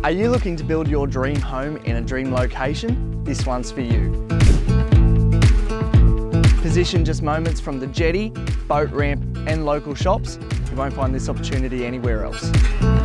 Are you looking to build your dream home in a dream location? This one's for you. Positioned just moments from the jetty, boat ramp and local shops, you won't find this opportunity anywhere else.